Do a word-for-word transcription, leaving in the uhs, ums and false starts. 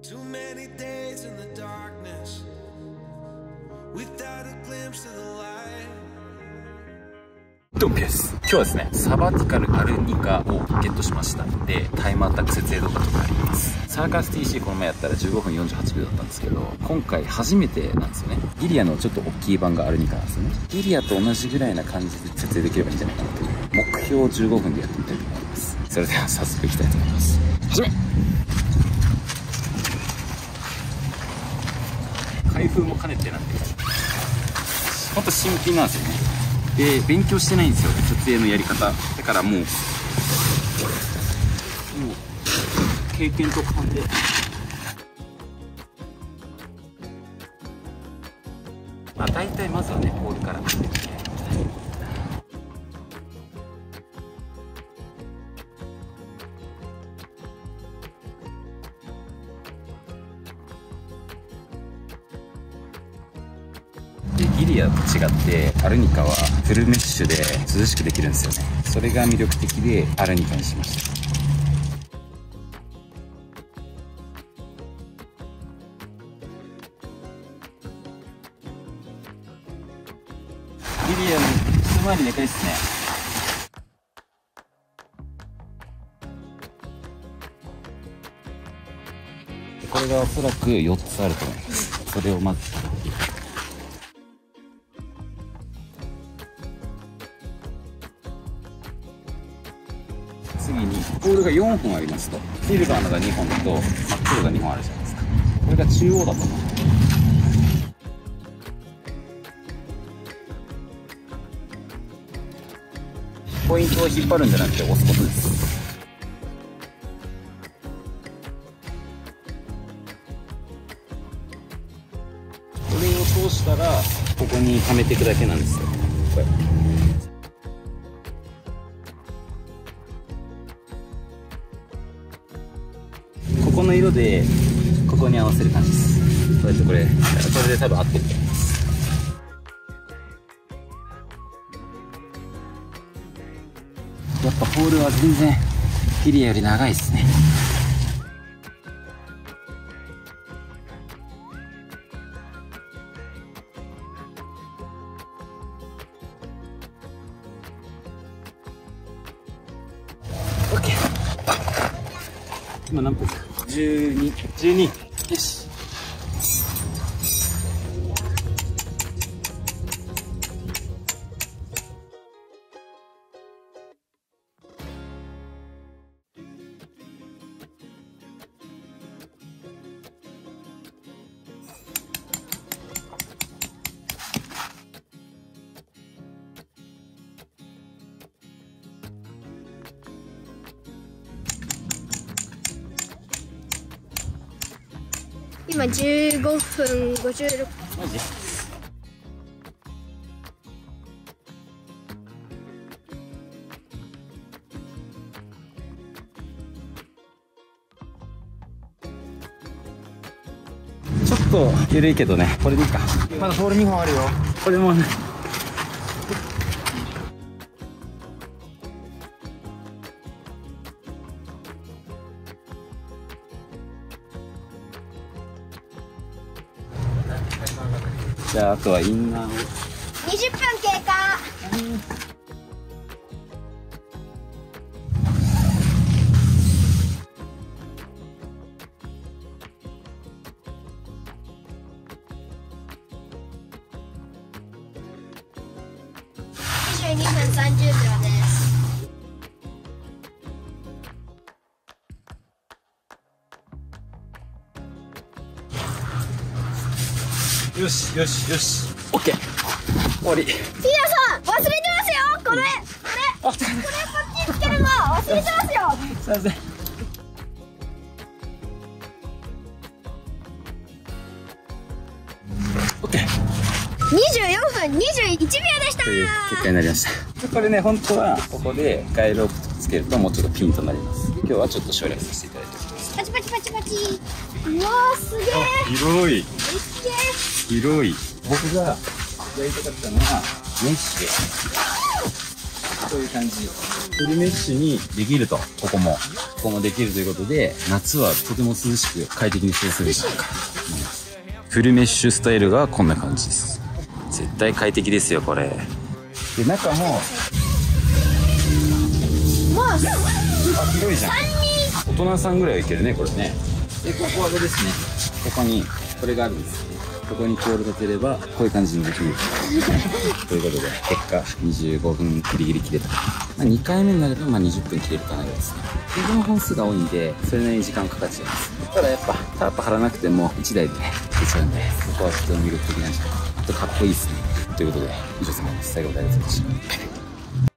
Too many days in the darkness without a glimpse of the light. ドンピです。今日はですね、サバティカルアルニカをゲットしましたので、タイムアタック設営動画とかあります。サーカス ティーシー この前やったらじゅうごふんよんじゅうはちびょうだったんですけど、今回初めてなんですよね。ギリアのちょっと大きい版がアルニカなんですよね。ギリアと同じぐらいな感じで設営できればいいんじゃないかなという目標じゅうごふんでやってみたいと思います。それでは早速いきたいと思います。はじめ。開封も兼ねてなんでほんと新品なんですよね。で勉強してないんですよ、設営のやり方だからもうもう経験と勘で。まあ大体まずはねポールからでギリアと違ってアルニカはフルメッシュで涼しくできるんですよね。それが魅力的でアルニカにしました。ギリアの一回りでかいっすね。これがおそらくよっつあると思います。それをまず次にポールがよんほんありますと、シルバーのがにほんと真っ黒がにほんあるじゃないですか。これが中央だと思う。ポイントを引っ張るんじゃなくて押すことです。これを通したらここにはめていくだけなんですよ。これここの色でここに合わせる感じです。こうやってこれこれで多分合ってると思います。やっぱポールは全然ギリアより長いですね。オッケー。今何分ですか？じゅうに。じゅうに。よし。 今じゅうごふんごじゅうろく。 マジ？ちょっと緩いけどね、これでいいか。まだポールにほんあるよ。これもね。じゃああとはインナーを。 にじゅっぷん経過。にじゅうにふんさんじゅうびょうです。 よしよしよし、オッケー、終わり。 ティアさん忘れてますよ。これこれこれこっちつけるの忘れてますよ。 すいません。オッケー。 にじゅうよんふんにじゅういちびょうでしたという結果になりました。これね、本当はここでガイロープつけるともうちょっとピンとなります。今日はちょっと省略させていただいております。 パチパチパチパチ。うわーすげえ。 広い。 めっちゃ広い。僕がやりたかったのはメッシュでこういう感じ。 フルメッシュにできると、ここも。ここもできるということで、夏はとても涼しく快適に過ごせるんじゃないかと思います。フルメッシュスタイルがこんな感じです。絶対快適ですよ、これ。で、中も、 まあ、 あ、広いじゃん。大人さんぐらいはいけるね、これね。で、ここはあれですね。ここに、これがあるんです。ここにコール立てれば、こういう感じにできる。ということで、結果、にじゅうごふんギリギリ切れた。まあ、にかいめになれば、まあ、にじゅっぷん切れるかなぐらいですね。移動本数が多いんで、それなりに時間かかっちゃいます。ただやっぱ、タープ張らなくても、いちだいでね、いけちゃうんで、ここはとても魅力的なんじゃないか。あと、かっこいいですね。ということで、以上様です。最後までありがとうございました。